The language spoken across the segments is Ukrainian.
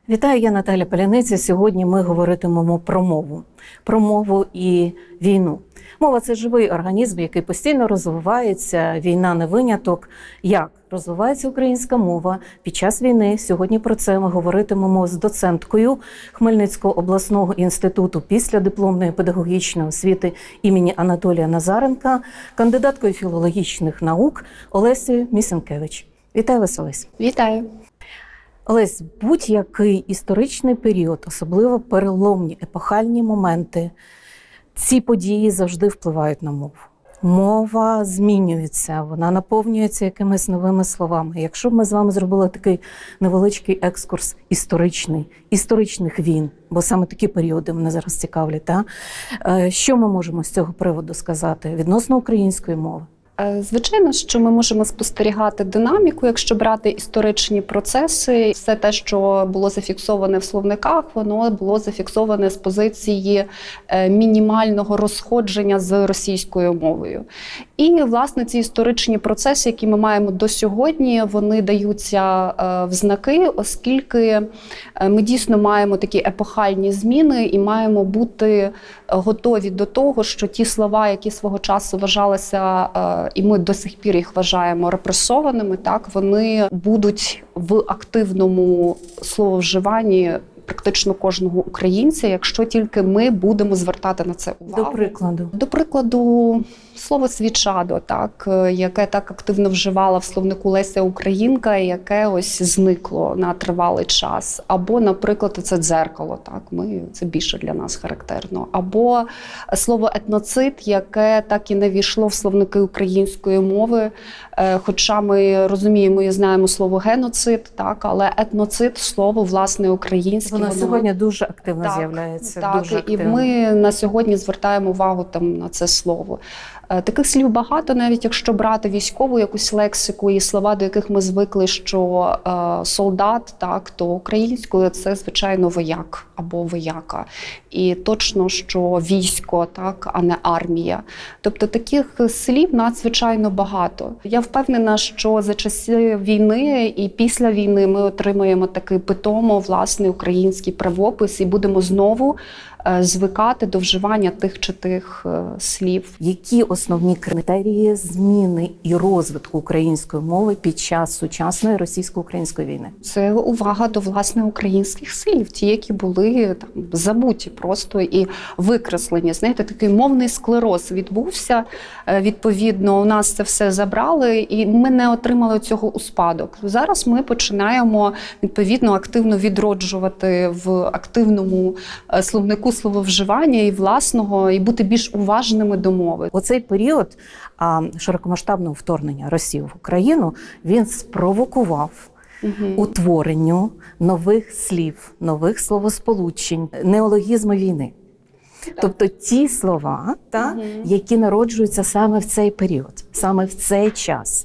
Вітаю, я Наталя Паляниця. Сьогодні ми говоритимемо про мову. Про мову і війну. Мова – це живий організм, який постійно розвивається. Війна не виняток. Як розвивається українська мова під час війни? Сьогодні про це ми говоритимемо з доценткою Хмельницького обласного інституту післядипломної педагогічної освіти імені Анатолія Назаренка, кандидаткою філологічних наук Олесею Місенкевич. Вітаю вас, Олесь. Вітаю. Олесь, будь-який історичний період, особливо переломні, епохальні моменти, ці події завжди впливають на мову. Мова змінюється, вона наповнюється якимись новими словами. Якщо б ми з вами зробили такий невеличкий екскурс історичних війн, бо саме такі періоди мене зараз цікавлять, що ми можемо з цього приводу сказати відносно української мови? Звичайно, що ми можемо спостерігати динаміку, якщо брати історичні процеси. Все те, що було зафіксоване в словниках, воно було зафіксоване з позиції мінімального розходження з російською мовою. І, власне, ці історичні процеси, які ми маємо до сьогодні, вони даються в знаки, оскільки ми дійсно маємо такі епохальні зміни і маємо бути готові до того, що ті слова, які свого часу вважалися, і ми до сих пір їх вважаємо репресованими, так, вони будуть в активному слововживанні практично кожного українця, якщо тільки ми будемо звертати на це увагу. До прикладу, слово «свічадо», так, яке так активно вживала в словнику Леся Українка, яке ось зникло на тривалий час. Або, наприклад, це «дзеркало», так, це більше для нас характерно. Або слово «етноцид», яке так і не війшло в словники української мови, хоча ми розуміємо і знаємо слово «геноцид», так, але етноцид – слово, власне, українське. Воно сьогодні дуже активно з'являється. Так, дуже активно. І ми на сьогодні звертаємо увагу на це слово. Таких слів багато, навіть якщо брати військову якусь лексику і слова, до яких ми звикли, що солдат, так, то українською це, звичайно, вояк або вояка. І точно, що військо, так, а не армія. Тобто таких слів надзвичайно багато. Я впевнена, що за часи війни і після війни ми отримаємо такий питомо, власний український правопис і будемо знову звикати до вживання тих чи тих слів. Які основні критерії зміни і розвитку української мови під час сучасної російсько-української війни? Це увага до, власне, українських слів, ті, які були там забуті просто і викреслені. Знаєте, такий мовний склероз відбувся. Відповідно, у нас це все забрали, і ми не отримали цього у спадок. Зараз ми починаємо, відповідно, активно відроджувати в активному словнику слововживання і власного, і бути більш уважними до мови. Оцей період широкомасштабного вторгнення Росії в Україну, він спровокував утворенню нових слів, нових словосполучень, неологізми війни. Тобто ті слова, які народжуються саме в цей період, саме в цей час.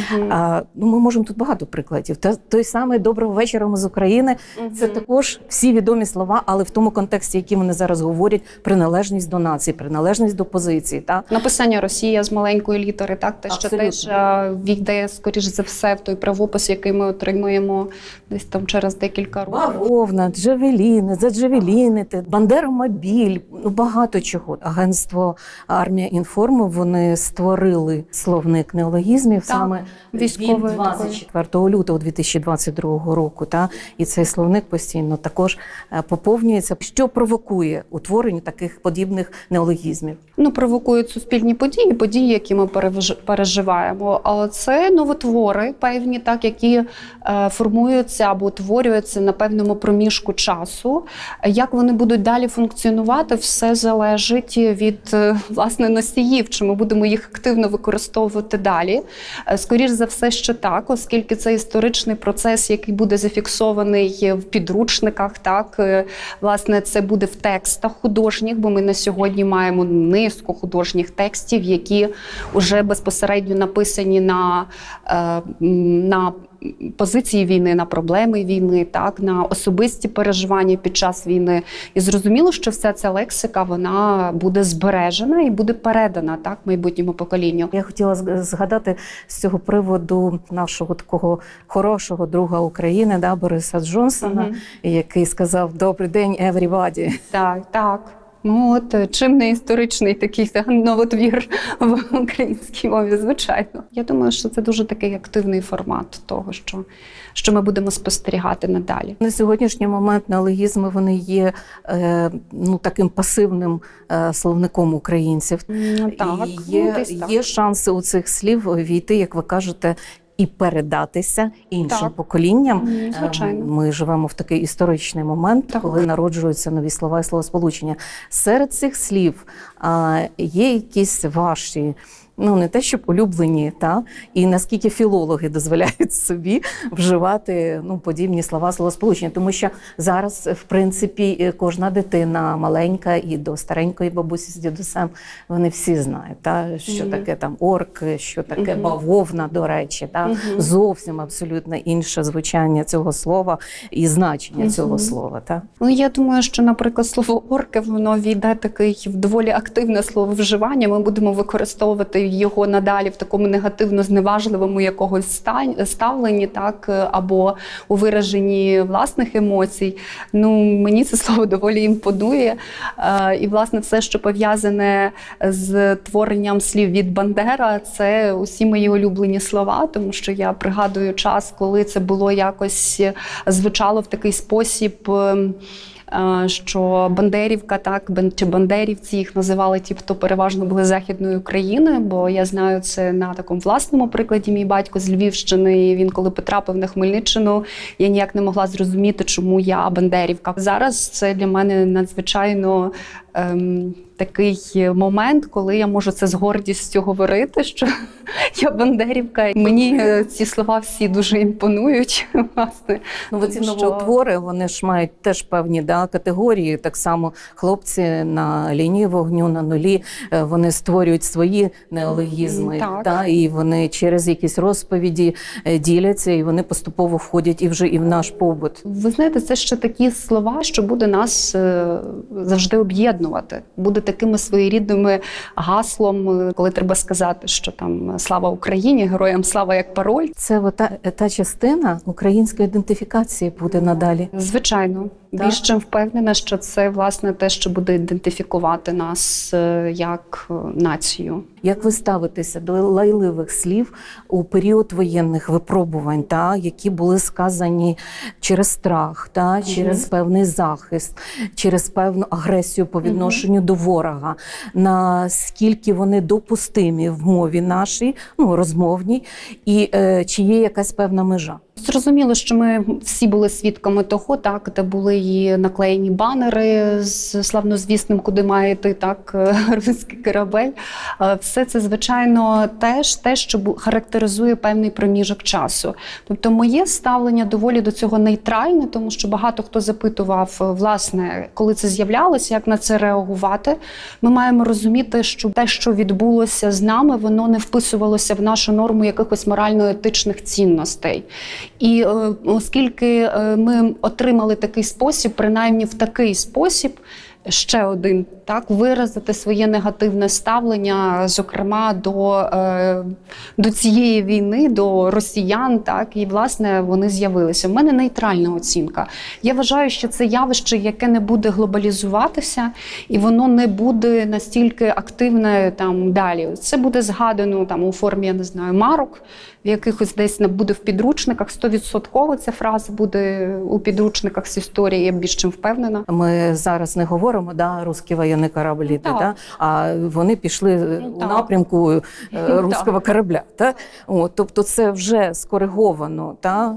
Ми можемо тут багато прикладів. Той самий «Доброго вечора, ми з України» – це також всі відомі слова, але в тому контексті, який вони зараз говорять, приналежність до нації, приналежність до позиції. Написання «Росія» з маленької літери, так, те, що теж війде, скоріш за все, в той правопис, який ми отримуємо десь там через декілька років. Бавовна, джавеліни, заджавелінити, Бандеромобіль, багато чого. Агентство «Армія Інформу», вони створили словник неологізмів саме від 24 лютого 2022 року. І цей словник постійно також поповнюється. Що провокує утворення таких подібних неологізмів? Провокують суспільні події, які ми переживаємо. Але це новотвори певні, так, які формуються або утворюються на певному проміжку часу. Як вони будуть далі функціонувати, все залежить від, власне, носіїв, чи ми будемо їх активно використовувати далі. Скоріш за все, що так, оскільки це історичний процес, який буде зафіксований в підручниках, так, власне, це буде в текстах художніх, бо ми на сьогодні маємо низку художніх текстів, які вже безпосередньо написані на позиції війни, на проблеми війни, так, на особисті переживання під час війни. І зрозуміло, що вся ця лексика, вона буде збережена і буде передана, так, майбутньому поколінню. Я хотіла згадати з цього приводу нашого такого хорошого друга України, да, Бориса Джонсона, який сказав «Добрий день, everybody». Так, так. Ну от, чим не історичний такий новотвір в українській мові, звичайно. Я думаю, що це дуже такий активний формат того, що ми будемо спостерігати надалі. На сьогоднішній момент неологізми, вони є таким пасивним словником українців. Так, є шанси у цих слів війти, як ви кажете, і передатися іншим поколінням. Звичайно. Ми живемо в такий історичний момент, коли народжуються нові слова і словосполучення. Серед цих слів є якісь ваші, не те, щоб улюблені, і наскільки філологи дозволяють собі вживати подібні слова, словосполучення. Тому що зараз, в принципі, кожна дитина маленька і до старенької бабусі з дідусем, вони всі знають, що таке там орк, що таке бавовна, до речі. Зовсім абсолютно інше звучання цього слова і значення цього слова. Ну, я думаю, що, наприклад, слово орки, воно війде такий в доволі активне слововживання. Ми будемо використовувати його надалі в такому негативно-зневажливому якогось ставленні, так, або у вираженні власних емоцій. Мені це слово доволі імпонує. І, власне, все, що пов'язане з творенням слів від Бандера, це усі мої улюблені слова, тому що я пригадую час, коли це було якось звучало в такий спосіб, що Бандерівка, так, чи бандерівці, їх називали ті, хто переважно були з Західної України, бо я знаю це на такому власному прикладі. Мій батько з Львівщини, і він коли потрапив на Хмельниччину, я ніяк не могла зрозуміти, чому я бандерівка. Зараз це для мене надзвичайно такий момент, коли я можу це з гордістю говорити, що я бандерівка. Мені ці слова всі дуже імпонують, власне. Ці новоутвори, вони ж мають теж певні категорії. Так само хлопці на лінії вогню, на нулі, вони створюють свої неологізми. І вони через якісь розповіді діляться, і вони поступово входять і в наш побут. Ви знаєте, це ще такі слова, що буде нас завжди об'єднувати. Буде такими своєрідними гаслом, коли треба сказати, що там «Слава Україні», «Героям слава» як пароль. Це та частина української ідентифікації буде надалі. Звичайно. Більш чим впевнена, що це, власне, те, що буде ідентифікувати нас як націю. Як ви ставитеся до лайливих слів у період воєнних випробувань, які були сказані через страх, через певний захист, через певну агресію по відношенню до ворога? Наскільки вони допустимі в мові нашій, розмовній, і чи є якась певна межа? Зрозуміло, що ми всі були свідками того, де були і наклеєні банери з славнозвісним «Куди має йти, руський корабель». Все це, звичайно, теж те, що характеризує певний проміжок часу. Тобто моє ставлення доволі до цього нейтральне, тому що багато хто запитував, власне, коли це з'являлося, як на це реагувати. Ми маємо розуміти, що те, що відбулося з нами, воно не вписувалося в нашу норму якихось морально-етичних цінностей. І оскільки ми отримали такий спосіб, принаймні в такий спосіб, ще один, виразити своє негативне ставлення, зокрема, до цієї війни, до росіян, і, власне, вони з'явилися. У мене нейтральна оцінка. Я вважаю, що це явище, яке не буде глобалізуватися, і воно не буде настільки активне далі. Це буде згадано у формі, я не знаю, марок, в якихось десь буде в підручниках, 100% ця фраза буде у підручниках з історії, я більш чим впевнена. Ми зараз не говоримо, русський воєнний корабль іде, а вони пішли у напрямку руського корабля. Тобто це вже скориговано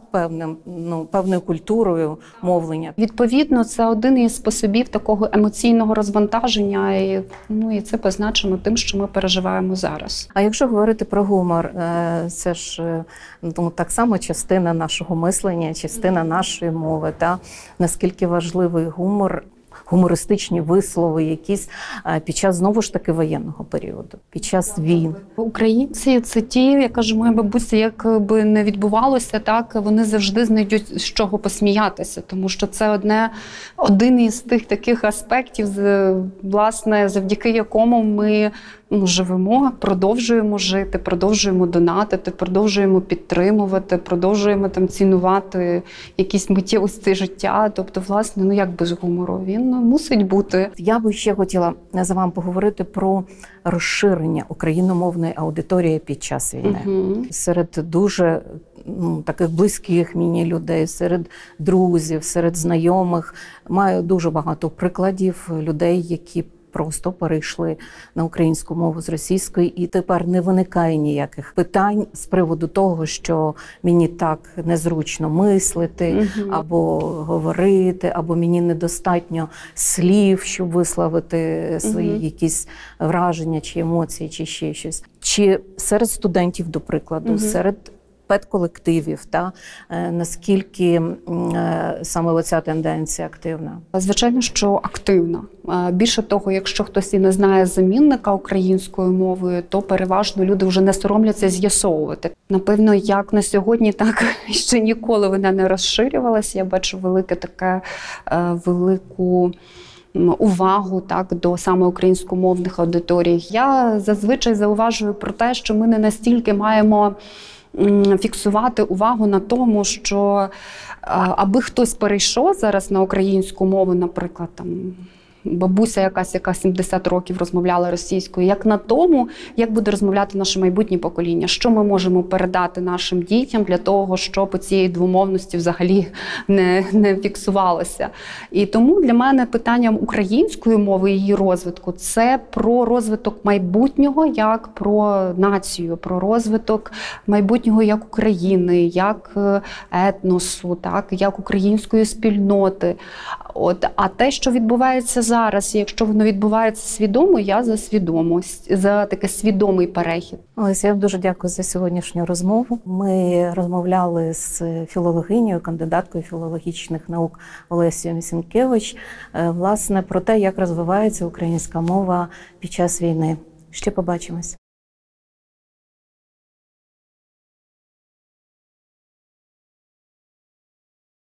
певною культурою мовлення. Відповідно, це один із способів такого емоційного розвантаження, і це позначено тим, що ми переживаємо зараз. А якщо говорити про гумор, це ж так само частина нашого мислення, частина нашої мови. Наскільки важливий гумор гумористичні вислови, якісь під час, знову ж таки, воєнного періоду, під час війн. Українці – це ті, я кажу, моя бабуся, як би не відбувалося, так, вони завжди знайдуть з чого посміятися, тому що це один із тих таких аспектів, власне, завдяки якому ми живемо, продовжуємо жити, продовжуємо донатити, продовжуємо підтримувати, продовжуємо там цінувати якісь миттєвості життя. Тобто, власне, як без гумору? Він мусить бути. Я би ще хотіла з вами поговорити про розширення україномовної аудиторії під час війни. Серед дуже таких близьких мені людей, серед друзів, серед знайомих. Маю дуже багато прикладів людей, які просто перейшли на українську мову з російської, і тепер не виникає ніяких питань з приводу того, що мені так незручно мислити, або говорити, або мені недостатньо слів, щоб висловити свої якісь враження, чи емоції, чи ще щось. Чи серед студентів, до прикладу, серед педколективів, наскільки саме оця тенденція активна? Звичайно, що активна. Більше того, якщо хтось і не знає замінника українською мовою, то переважно люди вже не соромляться з'ясовувати. Напевно, як на сьогодні, так ще ніколи вона не розширювалася. Я бачу велику увагу до саме українськомовних аудиторій. Я зазвичай зауважую про те, що ми не настільки маємо фіксувати увагу на тому, що аби хтось перейшов зараз на українську мову, наприклад, бабуся якась, яка 70 років розмовляла російською, як на тому, як буде розмовляти наше майбутнє покоління, що ми можемо передати нашим дітям для того, щоб цієї двомовності взагалі не фіксувалося. І тому для мене питанням української мови і її розвитку – це про розвиток майбутнього як про націю, про розвиток майбутнього як України, як етносу, як української спільноти. А те, що відбувається зараз, якщо воно відбувається свідомо, я за свідомість, за такий свідомий перехід. Олеся, я вам дуже дякую за сьогоднішню розмову. Ми розмовляли з філологинею, кандидаткою філологічних наук Олесією Місінкевич, власне, про те, як розвивається українська мова під час війни. Ще побачимось.